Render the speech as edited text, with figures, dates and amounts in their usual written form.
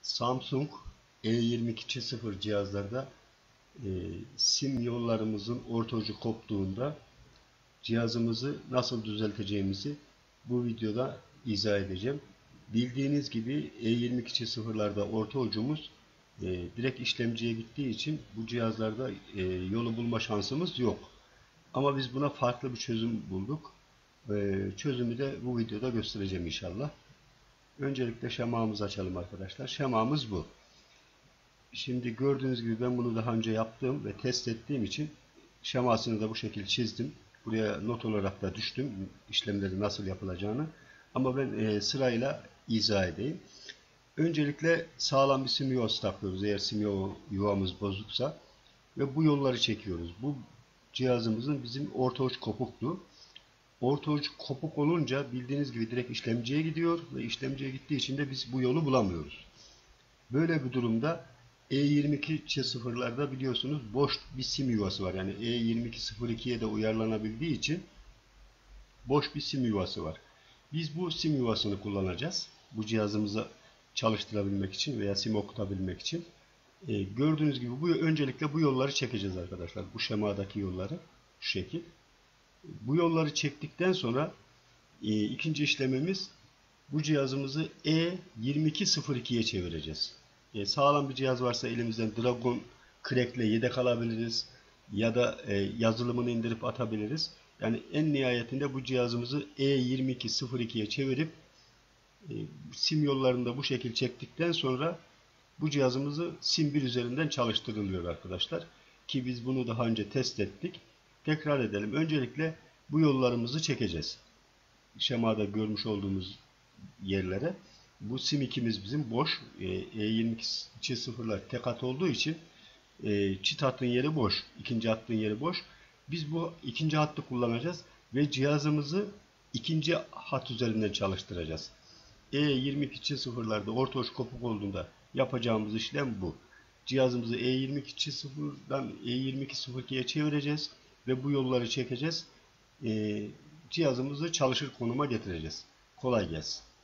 Samsung E22.0 cihazlarda sim yollarımızın orta ucu koptuğunda cihazımızı nasıl düzelteceğimizi bu videoda izah edeceğim. Bildiğiniz gibi E22.0'larda orta ucumuz direkt işlemciye gittiği için bu cihazlarda yolu bulma şansımız yok. Ama biz buna farklı bir çözüm bulduk. Çözümü de bu videoda göstereceğim inşallah. Öncelikle şemamızı açalım arkadaşlar. Şemamız bu. Şimdi gördüğünüz gibi ben bunu daha önce yaptım ve test ettiğim için şemasını da bu şekilde çizdim. Buraya not olarak da düştüm işlemleri nasıl yapılacağını. Ama ben sırayla izah edeyim. Öncelikle sağlam bir sim yuvası takıyoruz eğer sim yuvamız bozuksa ve bu yolları çekiyoruz. Bu cihazımızın bizim orta uç kopuktu. Orta uç kopuk olunca bildiğiniz gibi direkt işlemciye gidiyor ve işlemciye gittiği için de biz bu yolu bulamıyoruz. Böyle bir durumda E22.0'larda biliyorsunuz boş bir sim yuvası var. Yani E22.02'ye de uyarlanabildiği için boş bir sim yuvası var. Biz bu sim yuvasını kullanacağız. Bu cihazımızı çalıştırabilmek için veya sim okutabilmek için. Gördüğünüz gibi öncelikle bu yolları çekeceğiz arkadaşlar. Bu şemadaki yolları şu şekil. Bu yolları çektikten sonra ikinci işlemimiz bu cihazımızı E22.02'ye çevireceğiz. Sağlam bir cihaz varsa elimizden Dragon Crack'le yedek alabiliriz ya da yazılımını indirip atabiliriz. Yani en nihayetinde bu cihazımızı E22.02'ye çevirip sim yollarında bu şekil çektikten sonra bu cihazımızı sim 1 üzerinden çalıştırılıyor arkadaşlar. Ki biz bunu daha önce test ettik. Tekrar edelim. Öncelikle bu yollarımızı çekeceğiz. Şemada görmüş olduğumuz yerlere. Bu sim 2'miz bizim boş. E22.0'lar tek hat olduğu için çift hattın yeri boş. İkinci hattın yeri boş. Biz bu ikinci hattı kullanacağız ve cihazımızı ikinci hat üzerinden çalıştıracağız. E22.0'larda orta uç kopuk olduğunda yapacağımız işlem bu. Cihazımızı E22.0'dan E22.02'ye çevireceğiz ve bu yolları çekeceğiz. Cihazımızı çalışır konuma getireceğiz. Kolay gelsin.